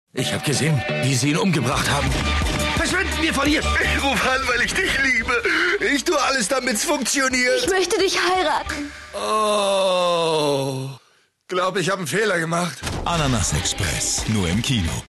Ich habe gesehen, wie sie ihn umgebracht haben. Verschwinden wir von hier! Ich rufe an, weil ich dich liebe. Ich tue alles, damit's funktioniert. Ich möchte dich heiraten. Oh, glaube ich habe einen Fehler gemacht. Ananas Express, nur im Kino.